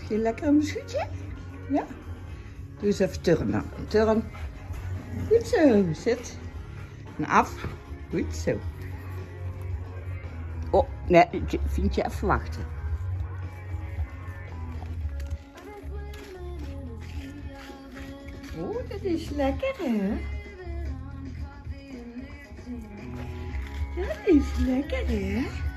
je lekker een beschuitje? Ja? Doe eens even turnen. Turn. Goed zo. Zit. En af. Goed zo. Oh, nee, vind je even wachten. Oh, dat is lekker, hè? Dat is lekker, hè?